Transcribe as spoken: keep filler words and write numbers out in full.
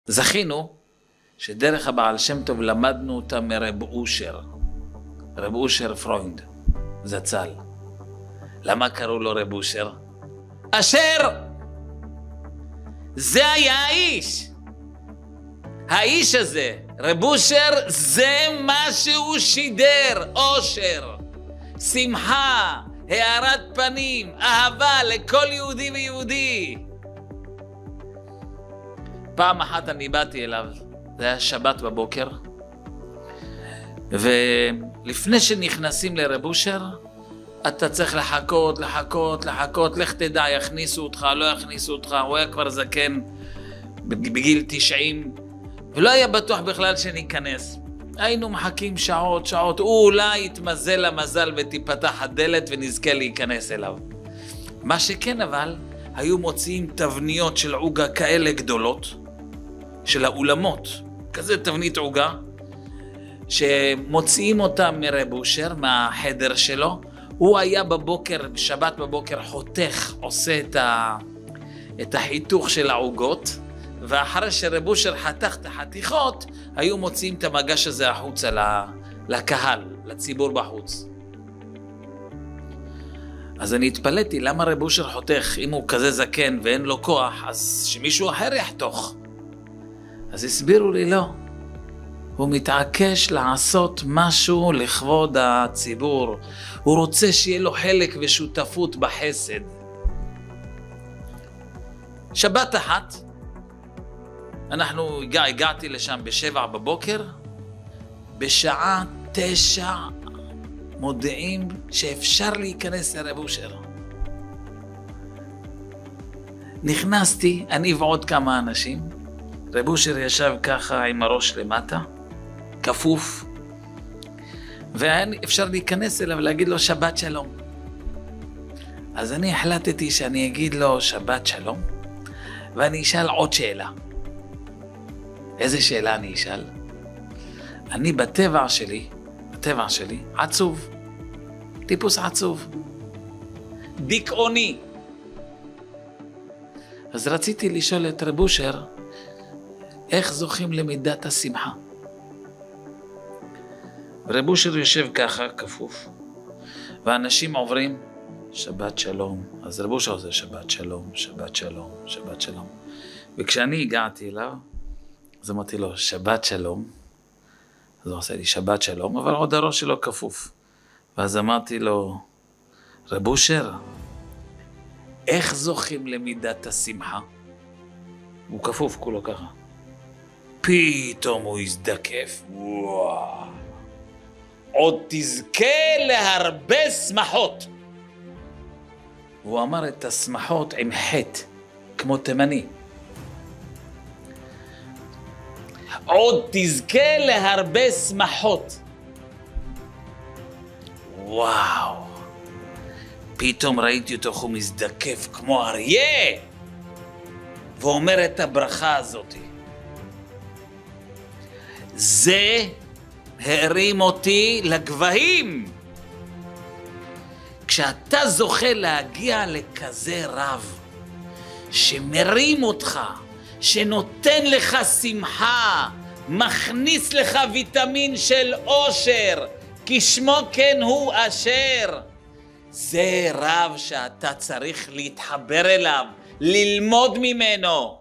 זכינו שדרך הבעל שם טוב למדנו אותה מרב אושר, רב אושר פרוינד, זצ"ל. למה קראו לו רב אושר? אשר! זה היה האיש. האיש הזה, רב אושר, זה מה שהוא שידר, אושר, שמחה, הארת פנים, אהבה לכל יהודי ויהודי. פעם אחת אני באתי אליו, זה היה שבת בבוקר, ולפני שנכנסים לרב אושר, אתה צריך לחכות, לחכות, לחכות, לך תדע, יכניסו אותך, לא יכניסו אותך, הוא היה כבר זקן בגיל תשעים, ולא היה בטוח בכלל שניכנס. היינו מחכים שעות, שעות, הוא אולי יתמזל למזל ותיפתח הדלת ונזכה להיכנס אליו. מה שכן אבל, היו מוציאים תבניות של עוגה כאלה גדולות, של האולמות, כזה תבנית עוגה, שמוציאים אותה מרב אושר, מהחדר שלו. הוא היה בבוקר, בשבת בבוקר, חותך, עושה את, ה... את החיתוך של העוגות, ואחרי שרב אושר חתך את החתיכות, היו מוציאים את המגש הזה החוצה לקהל, לציבור בחוץ. אז אני התפלאתי, למה רב אושר חותך? אם הוא כזה זקן ואין לו כוח, אז שמישהו אחר יחתוך. אז הסבירו לי, לא. הוא מתעקש לעשות משהו לכבוד הציבור. הוא רוצה שיהיה לו חלק ושותפות בחסד. שבת אחת, אנחנו הגע, הגעתי לשם בשבע בבוקר, בשעה תשע מודיעים שאפשר להיכנס לרב אושר. נכנסתי, אני ועוד כמה אנשים, רב אושר ישב ככה עם הראש למטה, כפוף, ואפשר להיכנס אליו ולהגיד לו שבת שלום. אז אני החלטתי שאני אגיד לו שבת שלום, ואני אשאל עוד שאלה. איזה שאלה אני אשאל? אני בטבע שלי, בטבע שלי, עצוב. טיפוס עצוב. דיכאוני. אז רציתי לשאול את רב אושר, איך זוכים למידת השמחה? רב אושר יושב ככה, כפוף, ואנשים עוברים, שבת שלום. אז רב אושר עושה שבת שלום, שבת שלום, שבת שלום. וכשאני הגעתי אליו, אז אמרתי לו, שבת שלום. אז הוא עושה לי שבת שלום, אבל עוד הראש שלו כפוף. ואז אמרתי לו, רב אושר, איך זוכים למידת השמחה? הוא כפוף כולו ככה. פתאום הוא הזדקף, וואו. עוד תזכה להרבה שמחות. והוא אמר את השמחות עם חטא, כמו תימני. עוד תזכה להרבה שמחות. וואו. פתאום ראיתי אותו הוא מזדקף כמו אריה. ואומר את הברכה הזאת. זה הרים אותי לגבהים. כשאתה זוכה להגיע לכזה רב, שמרים אותך, שנותן לך שמחה, מכניס לך ויטמין של אושר, כשמו כן הוא אשר. זה רב שאתה צריך להתחבר אליו, ללמוד ממנו.